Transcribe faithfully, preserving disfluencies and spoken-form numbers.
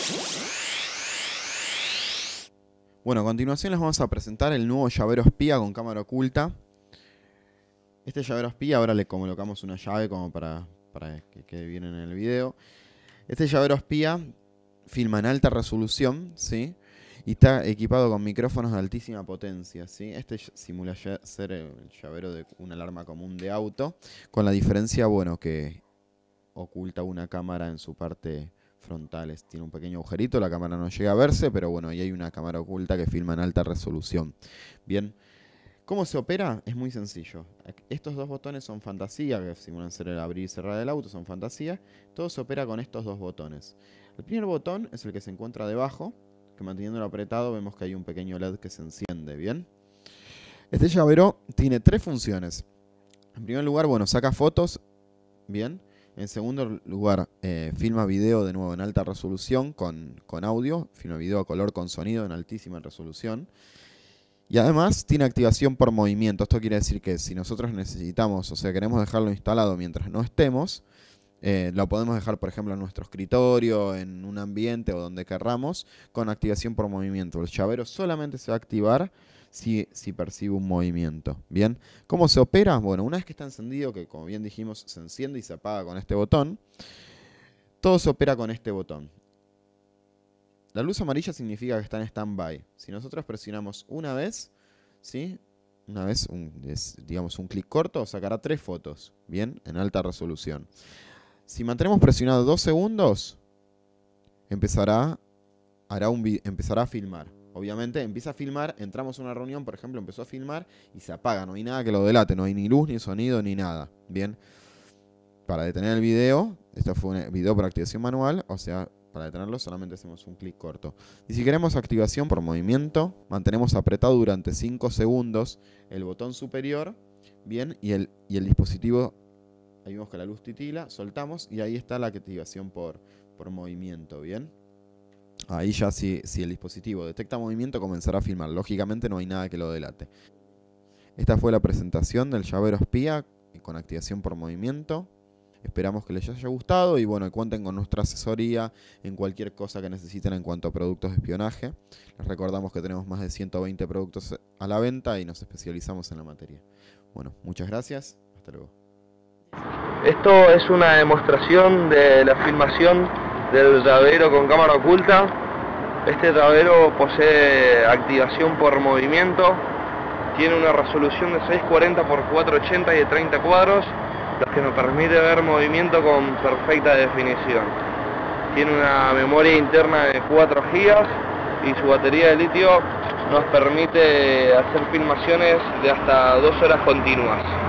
Bueno, a continuación les vamos a presentar el nuevo llavero espía con cámara oculta. Este llavero espía, ahora le colocamos una llave como para, para que quede bien en el video. Este llavero espía filma en alta resolución, ¿sí? Y está equipado con micrófonos de altísima potencia, ¿sí? Este simula ser el llavero de una alarma común de auto, con la diferencia, bueno, que oculta una cámara en su parte frontales. Tiene un pequeño agujerito, la cámara no llega a verse, pero bueno, ahí hay una cámara oculta que filma en alta resolución. Bien, ¿cómo se opera? Es muy sencillo. Estos dos botones son fantasía, que simulan ser el abrir y cerrar del auto, son fantasía. Todo se opera con estos dos botones. El primer botón es el que se encuentra debajo, que manteniéndolo apretado vemos que hay un pequeño L E D que se enciende, ¿bien? Este llavero tiene tres funciones. En primer lugar, bueno, saca fotos, ¿bien? En segundo lugar, eh, filma video de nuevo en alta resolución con, con audio. Filma video a color con sonido en altísima resolución. Y además tiene activación por movimiento. Esto quiere decir que si nosotros necesitamos, o sea, queremos dejarlo instalado mientras no estemos, eh, lo podemos dejar, por ejemplo, en nuestro escritorio, en un ambiente o donde querramos, con activación por movimiento. El llavero solamente se va a activar Si, si percibe un movimiento. Bien, ¿cómo se opera? Bueno, una vez que está encendido, que como bien dijimos, se enciende y se apaga con este botón, todo se opera con este botón. La luz amarilla significa que está en stand-by. Si nosotros presionamos una vez, ¿sí? Una vez, un, es, digamos, un clic corto, sacará tres fotos, bien, en alta resolución. Si mantenemos presionado dos segundos, empezará, hará un, empezará a filmar. Obviamente empieza a filmar, entramos a una reunión, por ejemplo, empezó a filmar y se apaga, no hay nada que lo delate, no hay ni luz, ni sonido, ni nada. Bien, para detener el video, esto fue un video por activación manual, o sea, para detenerlo solamente hacemos un clic corto. Y si queremos activación por movimiento, mantenemos apretado durante cinco segundos el botón superior, bien, y el, y el dispositivo, ahí vemos que la luz titila, soltamos y ahí está la activación por, por movimiento, bien. Ahí ya si, si el dispositivo detecta movimiento comenzará a filmar. Lógicamente no hay nada que lo delate. Esta fue la presentación del llavero espía con activación por movimiento. Esperamos que les haya gustado y bueno, cuenten con nuestra asesoría en cualquier cosa que necesiten en cuanto a productos de espionaje. Les recordamos que tenemos más de ciento veinte productos a la venta y nos especializamos en la materia. Bueno, muchas gracias. Hasta luego. Esto es una demostración de la filmación del llavero con cámara oculta. Este llavero posee activación por movimiento, tiene una resolución de seiscientos cuarenta por cuatrocientos ochenta y de treinta cuadros, lo que nos permite ver movimiento con perfecta definición. Tiene una memoria interna de cuatro gigas y su batería de litio nos permite hacer filmaciones de hasta dos horas continuas.